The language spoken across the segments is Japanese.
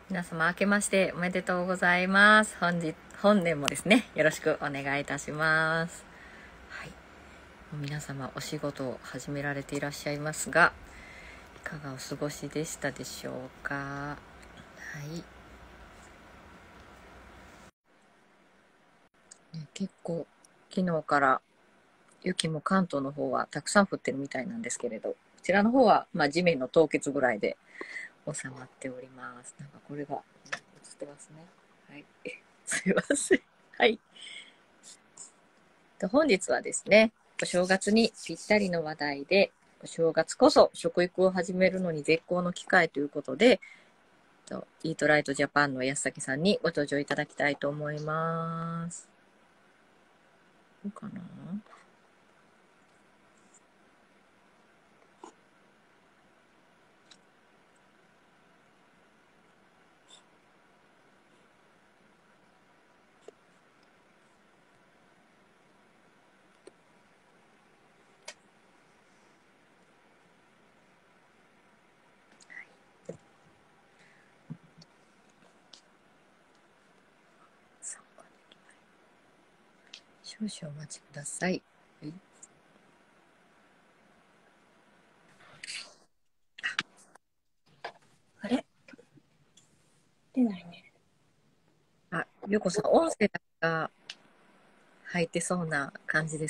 皆様明けましておめでとうございます。本年もですね、よろしくお願いいたします。はい。皆様お仕事を始められていらっしゃいますが、いかがお過ごしでしたでしょうか。はい。結構昨日から雪も関東の方はたくさん降ってるみたいなんですけれど、こちらの方は地面の凍結ぐらいで収まっております。なんかこれが映ってますね。はい。すいません。はい。本日はですね、お正月にぴったりの話題で、お正月こそ食育を始めるのに絶好の機会ということで、イートライトジャパンの安崎さんにご登場いただきたいと思います。どうかな？少々お待ちください。はい、 あれ出ないね。 ゆうこさん、音声が入ってそうな感じです。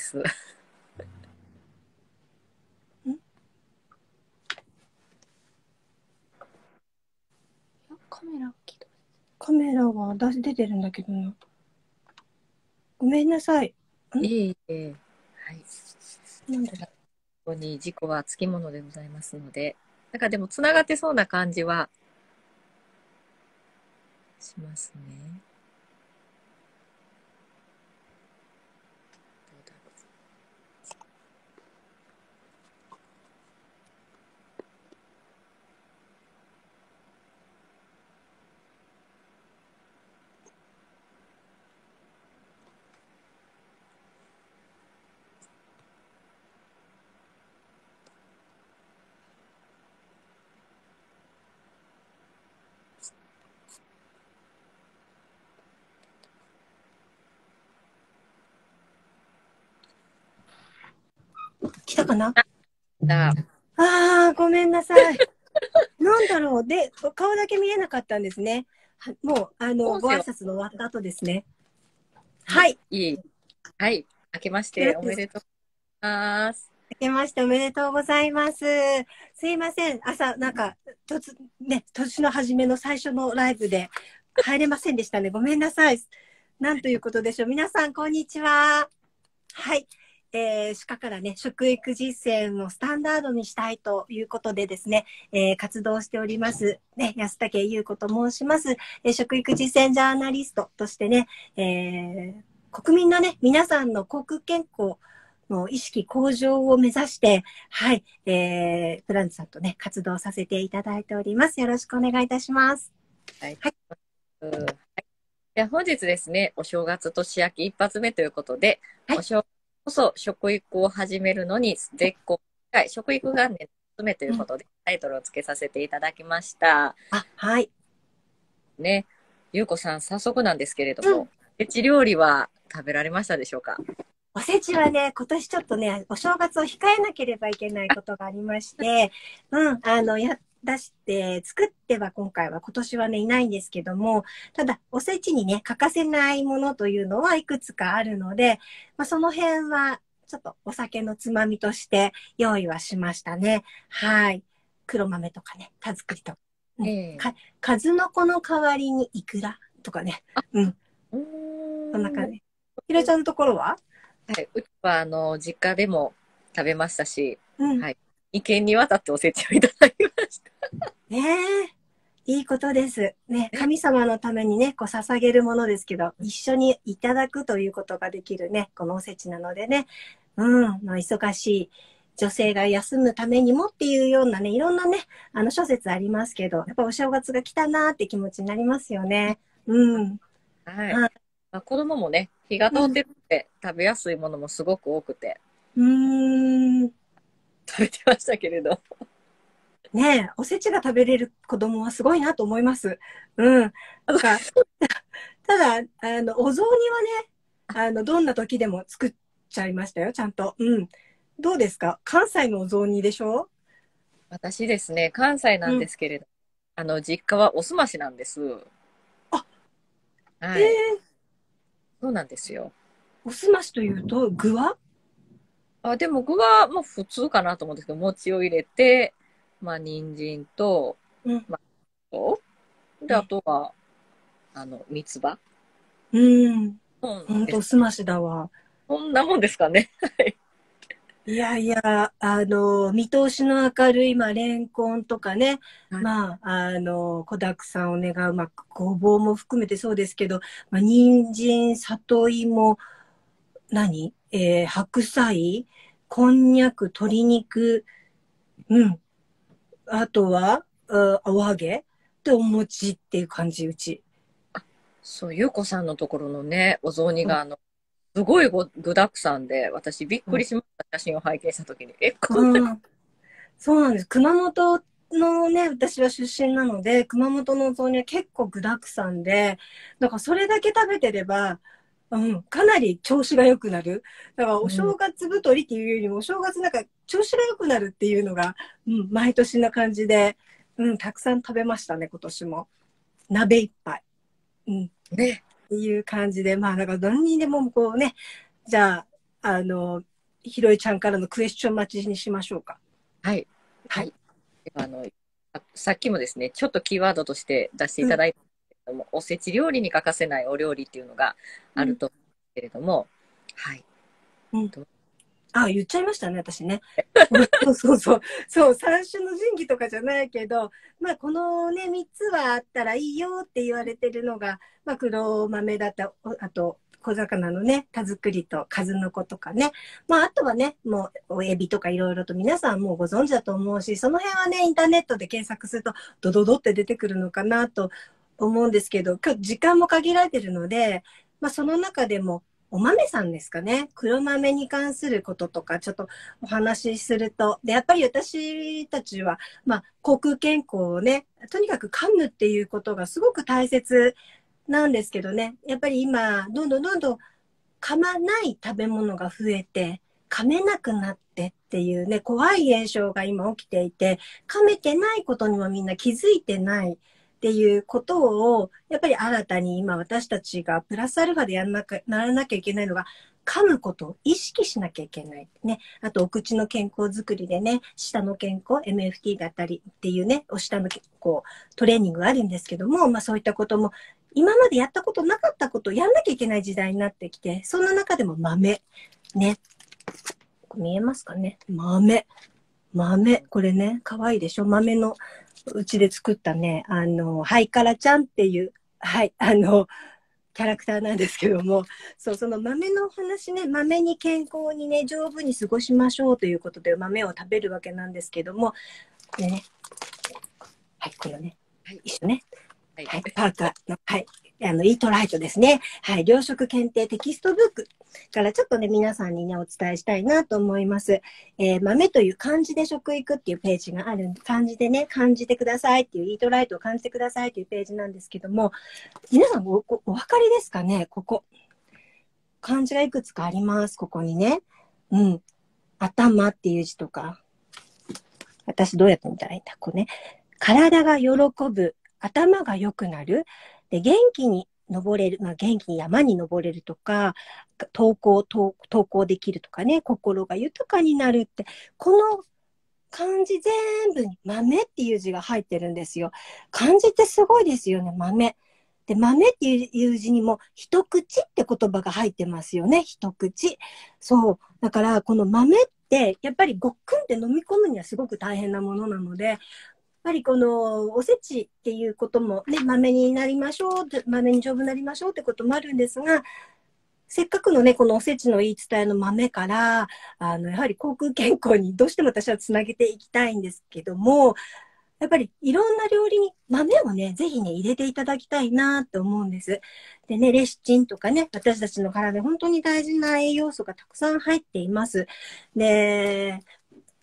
カメラ起動。カメラは出てるんだけどな。ごめんなさい。 いえいえ。はい。 なんでだ。 ここに事故はつきものでございますので、なんかでもつながってそうな感じはしますね。どうだろう。 来たかな。 あ、 ごめんなさい。なんだろう。で、顔だけ見えなかったんですね。もう、ご挨音声は、 拶の終わった後ですね。 はい、 はい。 いえいえ。はい。明けましよろしいですか。 ておめでとうございます。 明けましておめでとうございます。すいません。朝、なんか、年の初めの最初のライブで入れませんでしたね。ごめんなさい。なんということでしょう。皆さん、こんにちは。はい。歯科からね、食育実践をスタンダードにしたいということでですね、活動しております、ね、安武優子と申します。食育実践ジャーナリストとしてね、国民のね、皆さんの口腔健康の意識向上を目指して、はい、プランツさんとね、活動させていただいております。よろしくお願いいたします。 はい。 はい。 本日ですね、お正月年明け一発目ということで、 はい。 お正月こそ食育を始めるのに絶好の機会、食育元年一発目といううん、 ことで、タイトルをつけさせていただきました。 はい。 ね、ゆうこさん、早速なんですけれどうん。 も、おせち料理は食べられましたでしょうか？ おせちはね、今年ちょっとね、お正月を控えなければいけないことがありまして、作っては今年はね、いないんですけども、ただ、おせちにね、欠かせないものというのはいくつかあるので、その辺は、ちょっとお酒のつまみとして用意はしましたね。はい。黒豆とかね、田作りとか。うん。 ええ、 数の子の代わりにイクラとかね。うん。 うーん、 そんな感じ。ひろちゃんのところは。 はい、うちは実家でも食べましたし、 うん。 はい、2軒にわたっておせちをいただきました。 ねえ、いいことです。ね、 ね、 神様のためにね、こう捧げるものですけど、一緒にいただくということができるね、このおせちなのでね、忙しい女性が休むためにもっていうようなね、いろんなね、諸説ありますけど、やっぱお正月が来たなーって気持ちになりますよね。うん。 はい。 はい。 子供もね、火が通うん。 ってるので食べやすいものもすごく多くてうーん。 食べてましたけれど。 ねえ、おせちが食べれる子供はすごいなと思います。うん。なんか、ただ、お雑煮はね、どんな時でも作っちゃいましたよ、ちゃんと。うん。どうですか？関西のお雑煮でしょ？ 私ですね、関西なんうん。 ですけれど、実家はおすましなんです。 あ、へはい。 え、 そうなんですよ。 おすましというと、具は？ でも具は、まあ普通かなと思うんですけど、餅を入れて、まあ人参と、 うん。 まあ、とで、あうん。 とは、三つ葉。 うん。ほんと、おそうです。 すましだわ。 こんなもんですかね。はい。 いやいや、見通しの明るい、まあ、レンコンとかね、 はい。 まあ、子沢山を願う、まあ、ごぼうも含めてそうですけど、まあ、人参、里芋、白菜、こんにゃく、鶏肉、うん。あとは、お揚げで、お餅っていう感じ、うち。 そう、ゆうこさんのところのね、お雑煮そうが、すごい具沢山で、私びっくそりしました。写真を拝見したときに。 う。 こんな、 うん。そうなんです。熊本のね、私は出身なので、熊本のお雑煮は結構具沢山で、だからそれだけ食べてれば、うん、かなり調子が良くなる。だからおうん、 正月太りっていうよりも、お正月なんか調子が良くなるっていうのが、うん、毎年な感じで、うん、たくさん食べましたね、今年も。鍋一杯。うん、っね。 ていう感じで、まあ、だから何にでもこうね、じゃあ、ひろえちゃんからのクエスチョン待ちにしましょうか。 はい。 はい。 はい。ではさっきもですね、ちょっとキーワードとして出していうん、 ただいたんですけれども、おせち料理に欠かせないお料理っていうのがうん、 あると思うんですけれども、はい。 うん。 とあ、言っちゃいましたね、私ね。そうそうそう。そう、三種の神器とかじゃないけど、まあ、このね、三つはあったらいいよって言われてるのが、まあ、黒豆だった、あと、小魚のね、田作りと数の子とかね。まあ、あとはね、もう、おエビとかいろいろと皆さんもうご存知だと思うし、その辺はね、インターネットで検索すると、ドドドって出てくるのかなと思うんですけど、今日時間も限られてるので、まあ、その中でも、お豆さんですかね。黒豆に関することとか、ちょっとお話しすると。で、やっぱり私たちは、まあ、口腔健康をね、とにかく噛むっていうことがすごく大切なんですけどね。やっぱり今、どんどんどんどん噛まない食べ物が増えて、噛めなくなってっていうね、怖い現象が今起きていて、噛めてないことにもみんな気づいてないっていうことを、やっぱり新たに今私たちがプラスアルファでならなきゃいけないのが、噛むことを意識しなきゃいけない。ね。あと、お口の健康づくりでね、舌の健康、MFT だったりっていうね、お舌のこうトレーニングがあるんですけども、まあそういったことも今までやったことなかったことをやんなきゃいけない時代になってきて、そんな中でも豆。ね。見えますかね？豆。豆。これね、可愛いでしょ？豆のうちで作ったね、ハイカラちゃんっていう、はい、キャラクターなんですけども、そう、その豆の話ね、豆に健康にね、丈夫に過ごしましょうということで豆を食べるわけなんですけども、これね、はい、このね、 はい。 一緒ね、 はい。 はい、パーカーの、はい、イートライトですね。はい、糧食検定テキストブックからちょっとね、皆さんにね、お伝えしたいなと思います。豆という漢字で食育っていうページがあるんで、漢字でね、感じてくださいっていう、イートライトを感じてくださいっていうページなんですけども、皆さんお分かりですかね？ここ。漢字がいくつかあります。ここにね。うん。頭っていう字とか。私どうやって見たらいいんだ？こうね。体が喜ぶ。頭が良くなる。で、元気に登れる。まあ、元気に山に登れるとか、登校できるとかね。心が豊かになるって。この漢字全部に豆っていう字が入ってるんですよ。漢字ってすごいですよね、豆。で、豆っていう字にも、一口って言葉が入ってますよね、一口。そう。だから、この豆って、やっぱりごっくんって飲み込むにはすごく大変なものなので、やっぱりこのおせちっていうこともね、豆になりましょう、豆に丈夫になりましょうってこともあるんですが、せっかくのね、このおせちの言い伝えの豆から、やはり口腔健康にどうしても私はつなげていきたいんですけども、やっぱりいろんな料理に豆をね、ぜひね、入れていただきたいなと思うんです。でね、レシチンとかね、私たちの体で本当に大事な栄養素がたくさん入っています。で、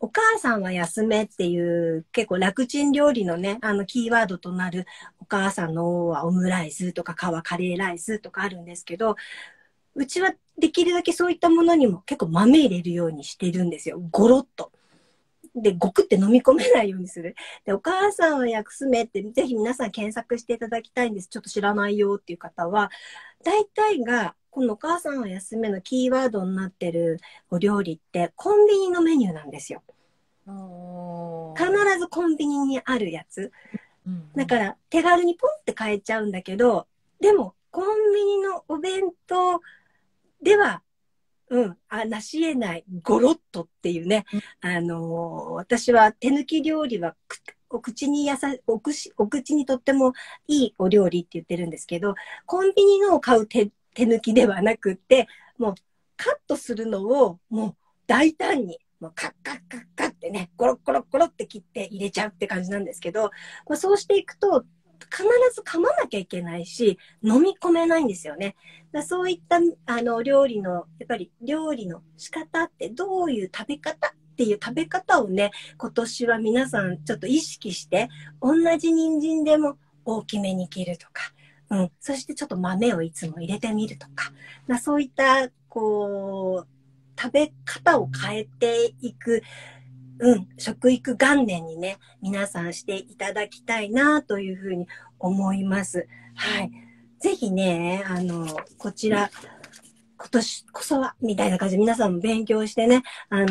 お母さんは休めっていう結構楽ちん料理のね、キーワードとなるお母さんのはオムライスとかカレーライスとかあるんですけど、うちはできるだけそういったものにも結構豆入れるようにしてるんですよ。ゴロッと。で、ごくって飲み込めないようにする。で、お母さんは休めって、ぜひ皆さん検索していただきたいんです。ちょっと知らないよっていう方は、大体が、このお母さんは休めのキーワードになってるお料理って、コンビニのメニューなんですよ。必ずコンビニにあるやつ。だから、手軽にポンって買えちゃうんだけど、でも、コンビニのお弁当では、成し得ないゴロッとっていうね、私は手抜き料理はお口にとってもいいお料理って言ってるんですけど、コンビニのを買う手抜きではなくって、もうカットするのをもう大胆に、もうカッカッカッカッってね、ゴロッゴロッゴロって切って入れちゃうって感じなんですけど、そうしていくと、必ず噛まなきゃいけないし、飲み込めないんですよね。そういった料理の、やっぱり料理の仕方ってどういう食べ方っていう食べ方をね、今年は皆さんちょっと意識して、同じ人参でも大きめに切るとか、そしてちょっと豆をいつも入れてみるとか、そういった、こう、食べ方を変えていく、食育元年にね、皆さんしていただきたいなというふうに思います。はい。ぜひね、こちら、今年こそは、みたいな感じで皆さんも勉強してね、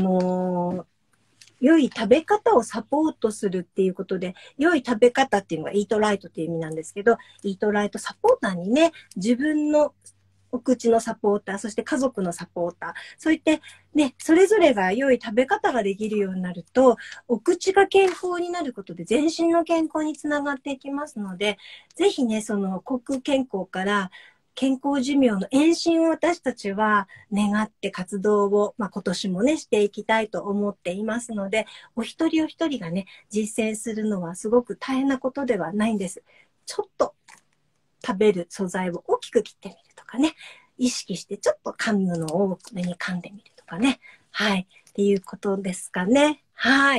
良い食べ方をサポートするっていうことで、良い食べ方っていうのがイートライトっていう意味なんですけど、イートライトサポーターにね、自分のお口のサポーター、そして家族のサポーター、そういってね、それぞれが良い食べ方ができるようになると、お口が健康になることで全身の健康につながっていきますので、ぜひね、その口健康から健康寿命の延伸を私たちは願って活動を、今年もね、していきたいと思っていますので、お一人お一人がね、実践するのはすごく大変なことではないんです。ちょっと食べる素材を大きく切ってみるとかね、意識してちょっと噛むのを多めに噛んでみるとかね。はい。っていうことですかね。はい。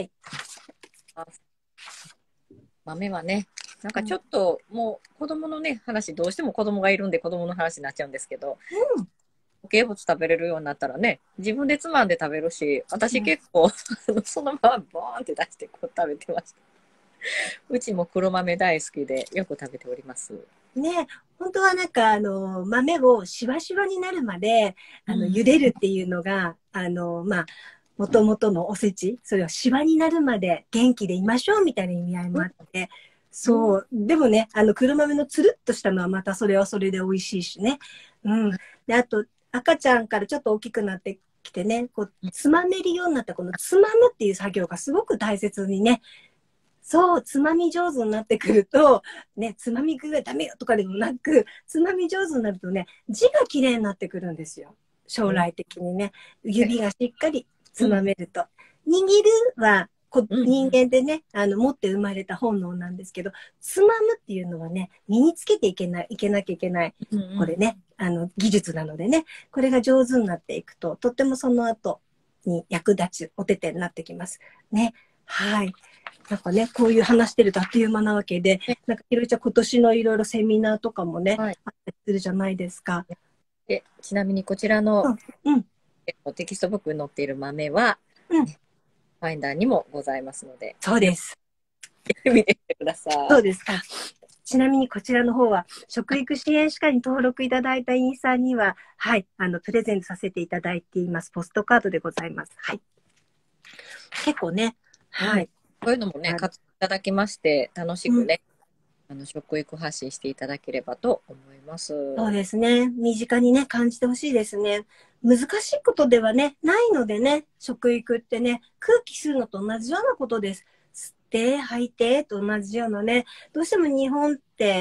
豆はね、なんかちょっともう子供のね、話、どうしても子供がいるんで子供の話になっちゃうんですけど、固形物食べれるようになったらね、自分でつまんで食べるし、私結構、そのままボーンって出してこう食べてました。うちも黒豆大好きでよく食べております。 ね、本当はなんか豆をしわしわになるまで茹でるっていうのがもともとのおせち、それをしわになるまで元気でいましょうみたいな意味合いもあって、そう、でもね、黒豆のつるっとしたのはまたそれはそれで美味しいしね。で、あと、赤ちゃんからちょっと大きくなってきてね、こう、つまめるようになったこのつまむっていう作業がすごく大切にね、そう、つまみ上手になってくると、ね、つまみ食いはダメよとかでもなく、つまみ上手になるとね、字が綺麗になってくるんですよ。将来的にね。指がしっかりつまめると。握るは、人間でね、持って生まれた本能なんですけど、つまむっていうのはね、身につけていけなきゃいけない。これね、技術なのでね、これが上手になっていくと、とってもその後に役立つお手手になってきます。ね。はい。なんかね、こういう話してるとあっという間なわけで、なんかひろりちゃん今年のいろいろセミナーとかもね、あったりするじゃないですか。 で、ちなみにこちらの、テキストブックに載っている豆は、ファインダーにもございますので。 そうです。 見てみてください。 そうですか。ちなみにこちらの方は、食育支援士課に登録いただいた委員さんには、はい、プレゼントさせていただいています。ポストカードでございます。はい。結構ね、はい。 こういうのもね、買っていただきまして、楽しくね、食育発信していただければと思います。 そうですね。身近にね、感じてほしいですね。難しいことではね、ないのでね、食育ってね、空気吸うのと同じようなことです。吸って、吐いてと同じようなね、どうしても日本って、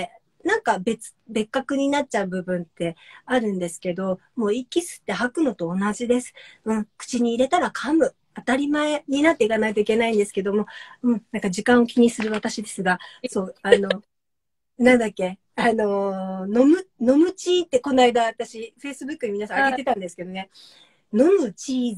なんか別格になっちゃう部分ってあるんですけど、もう息吸って吐くのと同じです。口に入れたら噛む。当たり前になっていかないといけないんですけども、なんか時間を気にする私ですが、そう、なんだっけ、飲むチーってこの間私、Facebook に皆さんあげてたんですけどね、飲むチーズ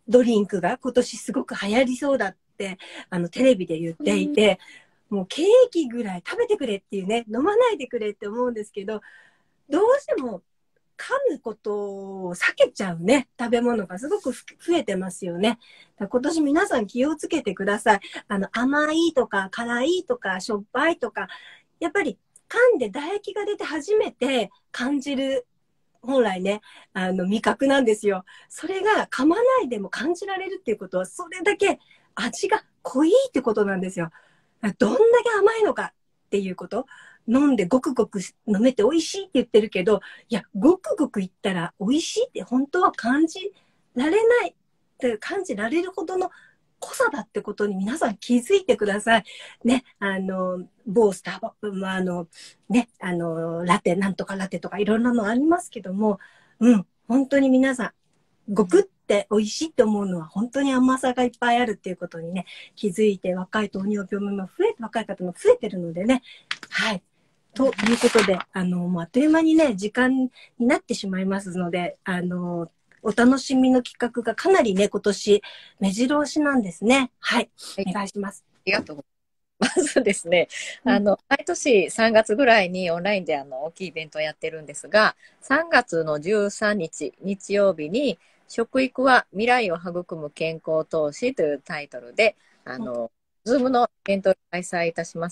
ドリンクが今年すごく流行りそうだって、テレビで言っていて、もうケーキぐらい食べてくれっていうね、飲まないでくれって思うんですけど、どうしても噛むことを避けちゃうね、食べ物がすごく増えてますよね。今年皆さん気をつけてください。甘いとか辛いとかしょっぱいとか、やっぱり噛んで唾液が出て初めて感じる、本来ね、味覚なんですよ。それが噛まないでも感じられるっていうことは、それだけ味が濃いってことなんですよ。どんだけ甘いのかっていうこと。飲んでごくごく飲めて美味しいって言ってるけど、いや、ごくごく言ったら美味しいって本当は感じられないって感じられるほどの濃さだってことに皆さん気づいてください。ね、某スターバックもね、ラテ、なんとかラテとかいろんなのありますけども、本当に皆さん、ごくって美味しいって思うのは本当に甘さがいっぱいあるっていうことにね、気づいて若い糖尿病も若い方も増えてるのでね、はい。ということで、あっという間にね、時間になってしまいますので、お楽しみの企画がかなりね、今年、目白押しなんですね。はい。お願いします。 ありがとうございます。まずですね、毎年3月ぐらいにオンラインで大きいイベントをやってるんですが、3月の13日、日曜日に、食育は未来を育む健康投資というタイトルで、ズームのイベントを開催いたします。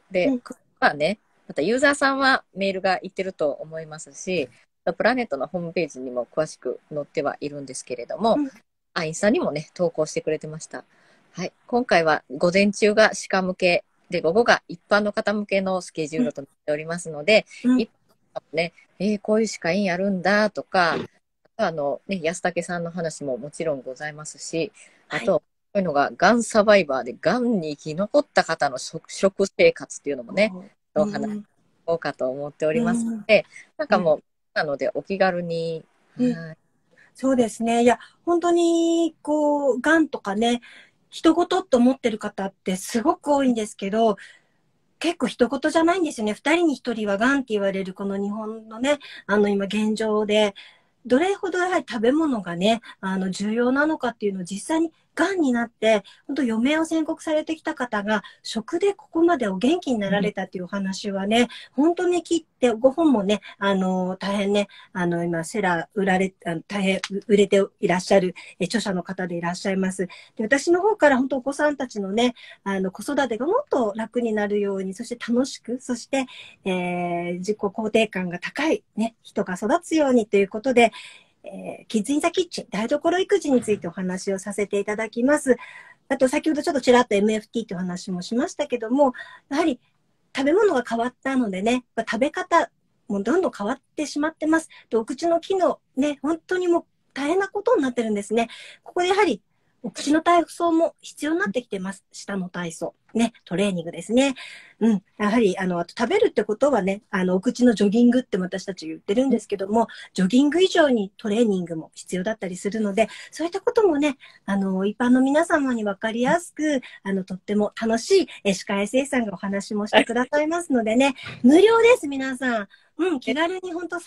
で、まあね、またユーザーさんはメールがいってると思いますし、プラネットのホームページにも詳しく載ってはいるんですけれども、インスタにもね、投稿してくれてました。はい。今回は午前中が歯科向けで、午後が一般の方向けのスケジュールとなっておりますので、一般のね、こういう歯科医院あるんだとか、ね、安武さんの話ももちろんございますし、あと、こういうのが、がんサバイバーで、がんに生き残った方の食生活っていうのもね、お話こうかと思っておりますので、なんかもう、なのでお気軽に。 そうですね。いや、本当に、がんとかね、人事と思ってる方ってすごく多いんですけど、結構人事じゃないんですよね。2人に1人はがんって言われるこの日本のね、今現状で、どれほどやはり食べ物がね、重要なのかっていうのを実際にがんになって、本当余命を宣告されてきた方が、食でここまでお元気になられたっていうお話はね、本当に聞いて、ご本もね、大変ね、今、大変売れていらっしゃる著者の方でいらっしゃいます。で、私の方から本当お子さんたちのね、子育てがもっと楽になるように、そして楽しく、そして、自己肯定感が高いね、人が育つようにということで、キッズインザキッチン、台所育児についてお話をさせていただきます。あと、先ほどちょっとちらっと MFT という話もしましたけども、やはり食べ物が変わったのでね、食べ方もどんどん変わってしまってます。で、お口の機能、ね、本当にもう大変なことになってるんですね。ここでやはり、お口の体操も必要になってきてます。舌の体操。ね、トレーニングですね。やはり、あと食べるってことはね、お口のジョギングって私たち言ってるんですけども、ジョギング以上にトレーニングも必要だったりするので、そういったこともね、一般の皆様に分かりやすく、とっても楽しい、歯科衛生士さんがお話もしてくださいますのでね、無料です、皆さん。気軽に本当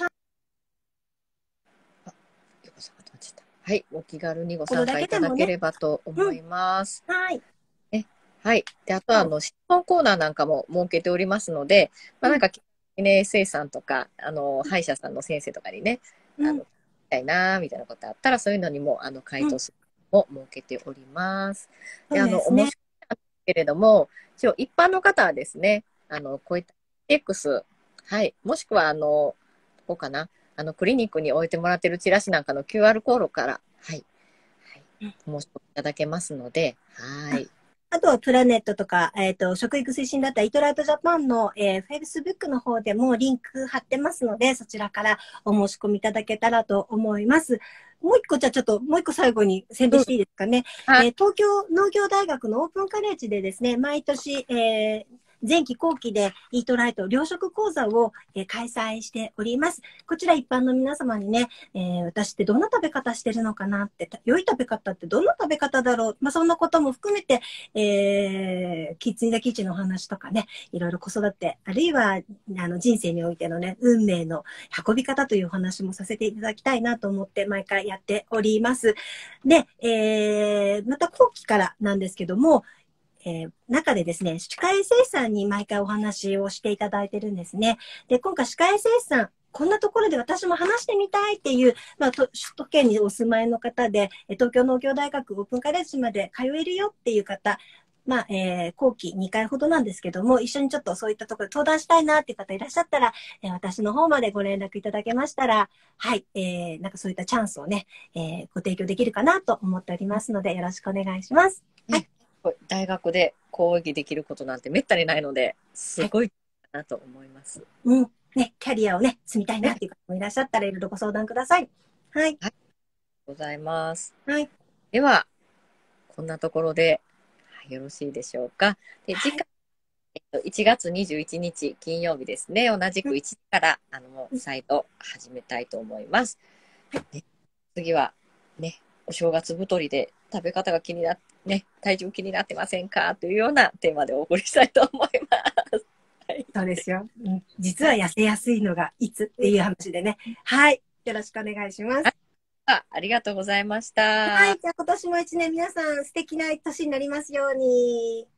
はい、お気軽にご参加いただければと思います。 はい。 はい。で、あと質問コーナーなんかも設けておりますので、なんか、衛生さんとか、歯医者さんの先生とかにね、聞きたいなみたいなことあったら、そういうのにも、回答するのを設けております。で、面白いんですけれども、一般の方はですね、こういった X、はい、もしくは、どこかな、クリニックに置いてもらってるチラシなんかの QR コードから、はい、申し込みいただけますので、はい。 あとはプラネットとか、食育推進だったらイートライトジャパンの、Facebook の方でもリンク貼ってますので、そちらからお申し込みいただけたらと思います。もう一個、じゃあちょっと、もう一個最後に宣伝していいですかね。東京農業大学のオープンカレッジでですね、毎年、 前期後期でイートライト糧食講座を、開催しております。こちら一般の皆様にね、私ってどんな食べ方してるのかなって、良い食べ方ってどんな食べ方だろう。まあ、そんなことも含めて、キッズインザキッチンのお話とかね、いろいろ子育て、あるいは、人生においてのね、運命の運び方というお話もさせていただきたいなと思って毎回やっております。で、また後期からなんですけども、中でですね、歯科衛生士さんに毎回お話をしていただいてるんですね。で、今回歯科衛生士さん、こんなところで私も話してみたいっていう、まあ、首都圏にお住まいの方で、東京農業大学オープンカレッジまで通えるよっていう方、まあ、後期2回ほどなんですけども、一緒にちょっとそういったところで登壇したいなっていう方いらっしゃったら、私の方までご連絡いただけましたら、はい、なんかそういったチャンスをね、ご提供できるかなと思っておりますので、よろしくお願いします。はい。 大学で講義できることなんてめったにないので、すごいなと思います。 うん。ね、キャリアをね、積みたいなっていう方もいらっしゃったらいろいろご相談ください。はい。 はい。ありがとうございます。 はい。 では、こんなところで、よろしいでしょうか。で、次回、1月21日金曜日ですね。同じく1時から、再度始めたいと思います。ね、次は、ね、お正月太りで食べ方が気になって、ね、体重気になってませんかというようなテーマでお送りしたいと思います。はい、 そうですよ。うん、実は痩せやすいのがいつっていう話でね。はい。よろしくお願いします。 ありがとうございました。 はい。じゃあ今年も一年皆さん素敵な年になりますように。